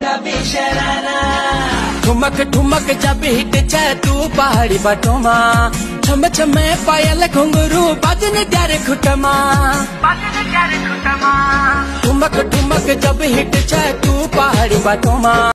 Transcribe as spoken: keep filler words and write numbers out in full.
ठुमक ठुमक जब हिट छे तू पहाड़ी बाटोमा, छम छमे पायल घुंघरू बाजने त्यारे खुटमा। ठुमक ठुमक जब हिट छे तू पहाड़ी बाटोमा।